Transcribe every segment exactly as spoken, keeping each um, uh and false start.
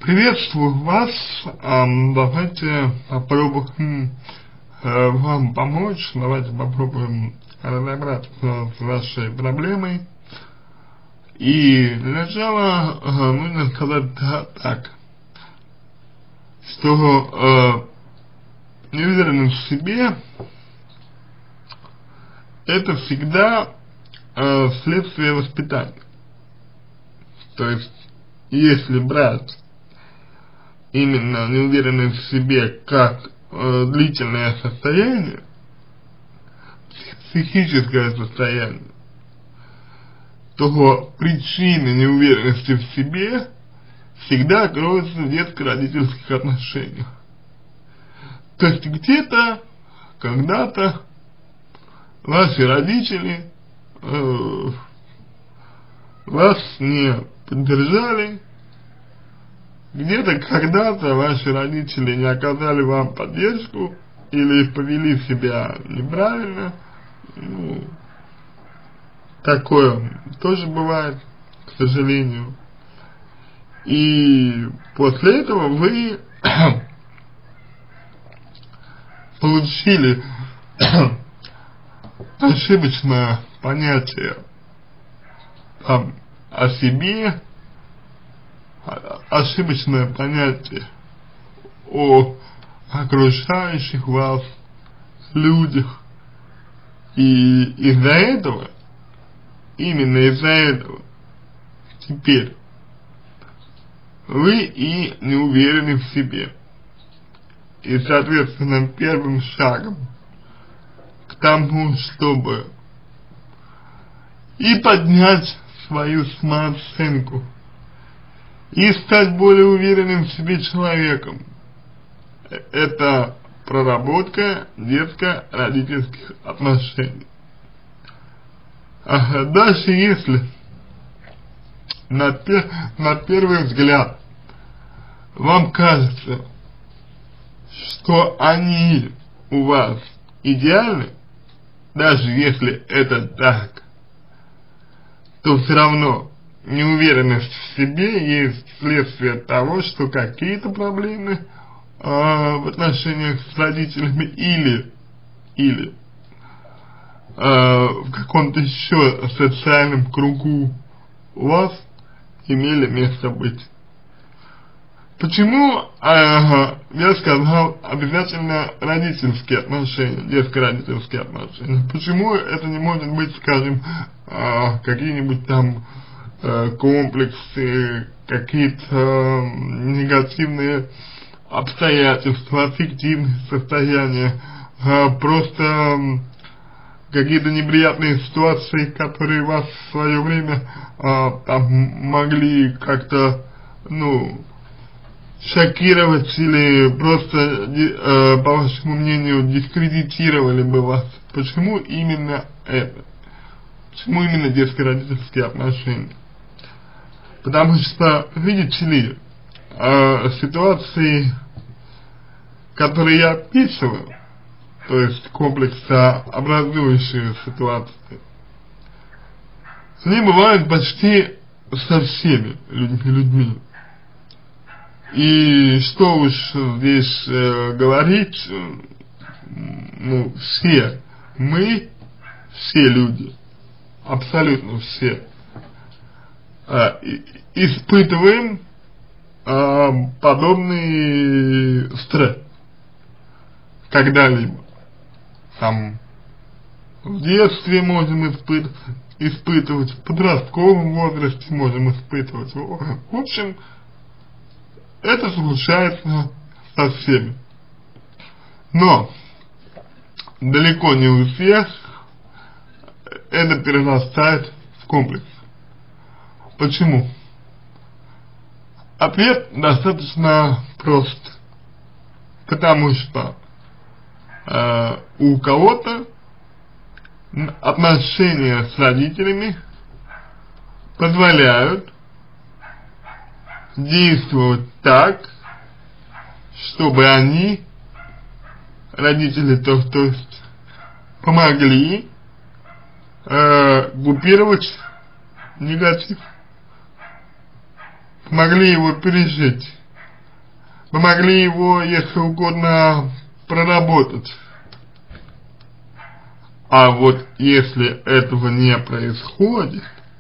Приветствую вас. Ам, Давайте попробуем э, вам помочь. Давайте попробуем разобраться с вашей проблемой. И для начала э, нужно сказать та- так, что э, неуверенность в себе это всегда э, следствие воспитания. То есть, если брать именно неуверенность в себе как э, длительное состояние, психическое состояние, то причины неуверенности в себе всегда кроются в детско-родительских отношениях. То есть где-то, когда-то ваши родители э, вас не поддержали, где-то когда-то ваши родители не оказали вам поддержку или повели себя неправильно. Ну, такое тоже бывает, к сожалению. И после этого вы получили ошибочное понятие там, о себе, ошибочное понятие о окружающих вас людях. И из-за этого, именно из-за этого, теперь вы и не уверены в себе. И, соответственно, первым шагом к тому, чтобы и поднять свою самооценку, и стать более уверенным в себе человеком, это проработка детско-родительских отношений. А дальше, если на, пер, на первый взгляд вам кажется, что они у вас идеальны, даже если это так, то все равно неуверенность в себе есть следствие того, что какие-то проблемы э, в отношениях с родителями или, или э, в каком-то еще социальном кругу у вас имели место быть. Почему э, я сказал обязательно родительские отношения, детско-родительские отношения? Почему это не может быть, скажем, э, какие-нибудь там комплексы, какие-то негативные обстоятельства, аффективные состояния, просто какие-то неприятные ситуации, которые вас в свое время там могли как-то, ну, шокировать или просто, по вашему мнению, дискредитировали бы вас. Почему именно это? Почему именно детско-родительские отношения? Потому что, видите ли, э, ситуации, которые я описываю, то есть комплексообразующие ситуации, они бывают почти со всеми людьми. людьми. И что уж здесь э, говорить, ну, все мы, все люди, абсолютно все, э, испытываем э, подобный стресс когда-либо. Там в детстве можем испыт испытывать, в подростковом возрасте можем испытывать. В общем, это случается со всеми. Но далеко не у всех это перерастает в комплекс. Почему? Ответ достаточно прост. Потому что э, у кого-то отношения с родителями позволяют действовать так, чтобы они, родители, то, то есть, помогли э, группировать негатив, помогли его пережить. вы могли его, если угодно, проработать. А вот если этого не происходит,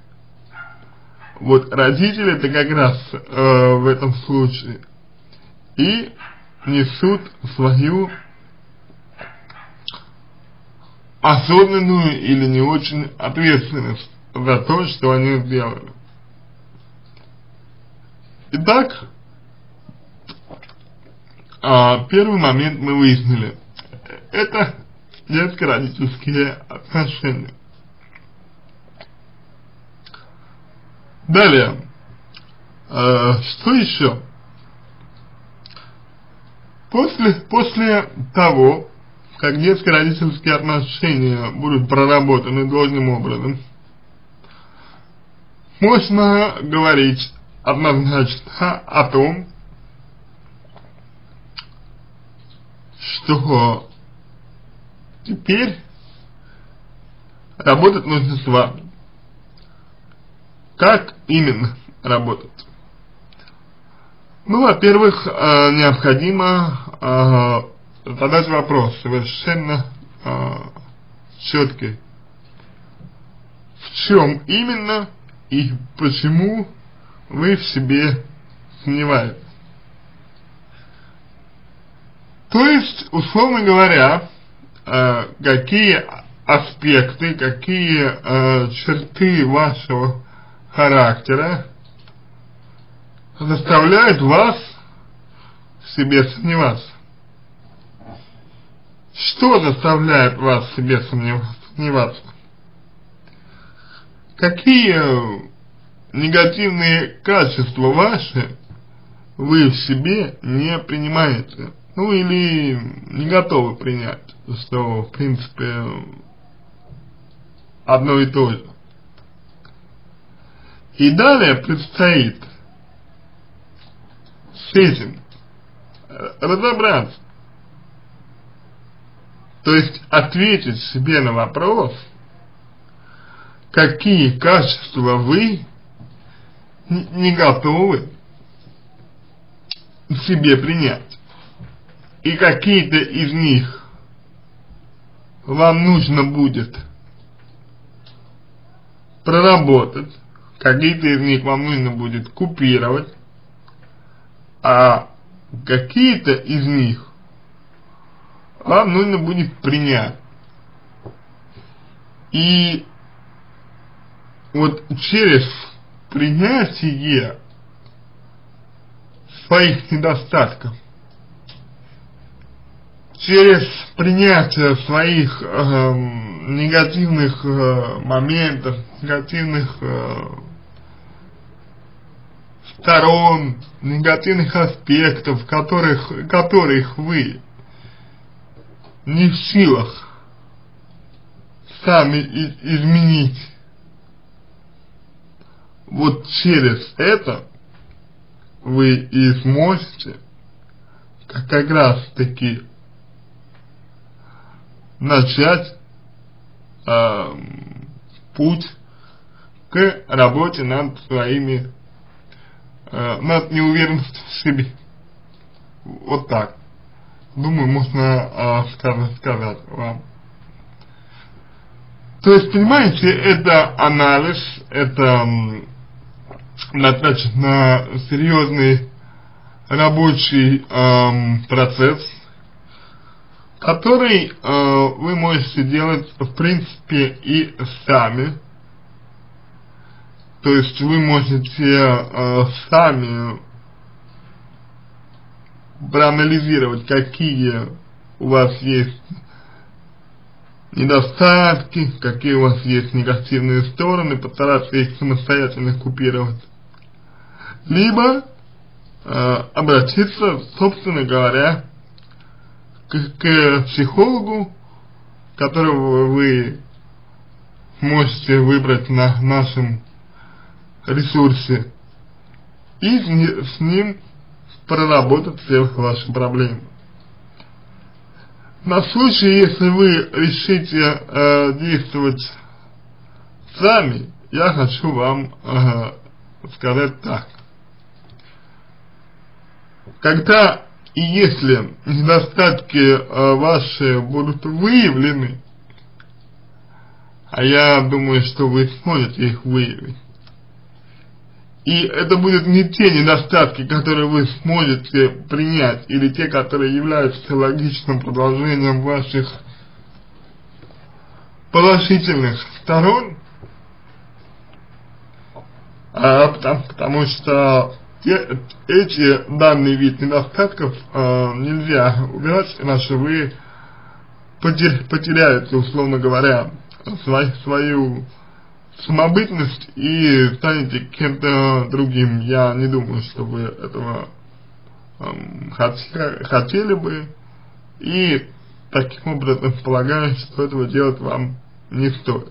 вот родители-то как раз э, в этом случае и несут свою осознанную или не очень ответственность за то, что они сделали. Итак, э, первый момент мы выяснили. Это детско-родительские отношения. Далее, э, что еще? После, после того, как детско-родительские отношения будут проработаны должным образом, можно говорить однозначно о том, что теперь работать нужно с вами. Как именно работать? Ну, во-первых, э, необходимо э, задать вопрос совершенно э, четкий. В чем именно и почему вы в себе сомневаетесь? То есть, условно говоря, э, какие аспекты, какие э, черты вашего характера заставляют вас в себе сомневаться? Что заставляет вас в себе сомневаться? Какие негативные качества ваши вы в себе не принимаете? Ну или не готовы принять, что в принципе одно и то же. И далее предстоит с этим разобраться. То есть ответить себе на вопрос, какие качества вы не готовы в себе принять. И какие-то из них вам нужно будет проработать, какие-то из них вам нужно будет купировать, а какие-то из них вам нужно будет принять. И вот через принятие своих недостатков, через принятие своих э, негативных э, моментов, негативных э, сторон, негативных аспектов, которых, которых вы не в силах сами и, изменить. Вот через это вы и сможете как, как раз таки начать э, путь к работе над своими, э, над неуверенностью в себе. Вот так. Думаю, можно э, сказать, сказать вам. То есть, понимаете, это анализ, это м, достаточно серьезный рабочий э, процесс, который э, вы можете делать, в принципе, и сами. То есть вы можете э, сами проанализировать, какие у вас есть недостатки, какие у вас есть негативные стороны, постараться их самостоятельно купировать. Либо э, обратиться, собственно говоря, к, к психологу, которого вы можете выбрать на нашем ресурсе, и с ним проработать все ваши проблемы. На случай, если вы решите э, действовать сами, я хочу вам э, сказать так. когда и если недостатки э, ваши будут выявлены, а я думаю, что вы сможете их выявить, и это будут не те недостатки, которые вы сможете принять, или те, которые являются логичным продолжением ваших положительных сторон, а, потому, потому что те, эти данный вид недостатков а, нельзя убирать, иначе вы потер, потеряете, условно говоря, свой, свою самобытность и станете кем-то другим. Я не думаю, что вы этого эм, хотели, хотели бы, и таким образом полагаю, что этого делать вам не стоит.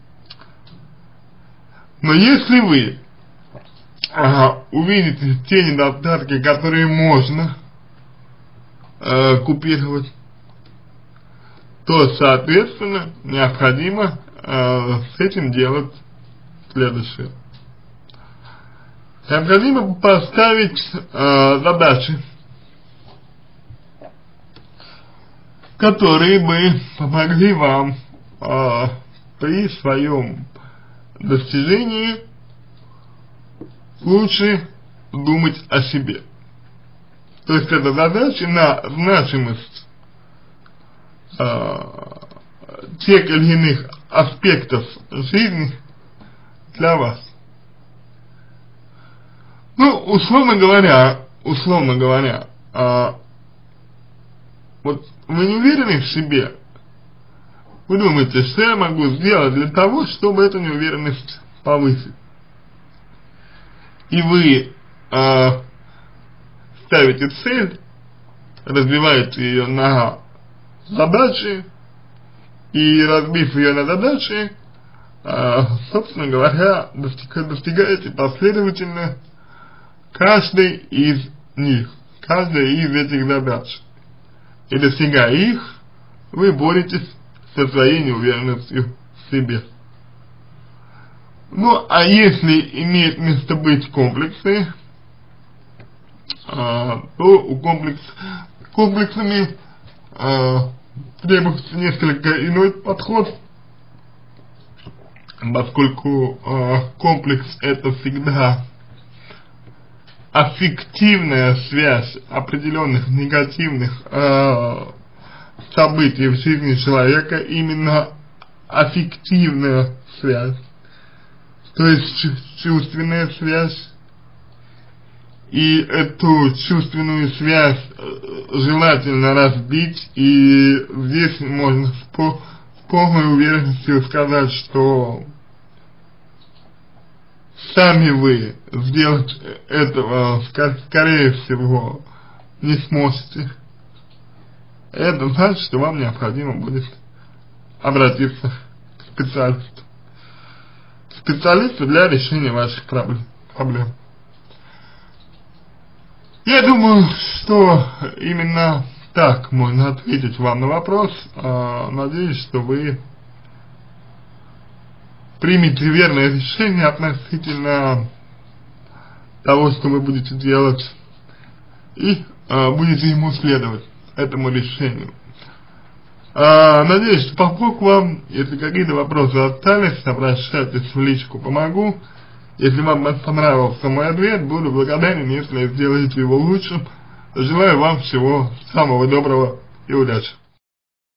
Но если вы ага, увидите те недостатки, которые можно э, купировать, то, соответственно, необходимо э, с этим делать следующее. Необходимо поставить э, задачи, которые бы помогли вам э, при своем достижении лучше думать о себе. То есть это задачи на значимость э, тех или иных аспектов жизни для вас. Ну, условно говоря, условно говоря, э, вот вы не уверены в себе, вы думаете, что я могу сделать для того, чтобы эту неуверенность повысить. И вы э, ставите цель, разбиваете ее на задачи, и разбив ее на задачи, э, собственно говоря, достиг, достигаете последовательно каждой из них, каждой из этих задач. И достигая их, вы боретесь со своей неуверенностью в себе. Ну, а если имеет место быть комплексы, а, то у комплекс, комплексами а, требуется несколько иной подход, поскольку а, комплекс это всегда аффективная связь определенных негативных э, событий в жизни человека, именно аффективная связь, то есть чувственная связь, и эту чувственную связь желательно разбить, и здесь можно с, по, с полной уверенностью сказать, что сами вы сделать этого, скорее всего, не сможете. Это значит, что вам необходимо будет обратиться к специалисту. К специалисту для решения ваших проблем. Я думаю, что именно так можно ответить вам на вопрос. Надеюсь, что вы примите верное решение относительно того, что вы будете делать, и э, будете ему следовать, этому решению. Э, надеюсь, что помог вам. Если какие-то вопросы остались, обращайтесь в личку, помогу. Если вам понравился мой ответ, буду благодарен, если сделаете его лучшим. Желаю вам всего самого доброго и удачи.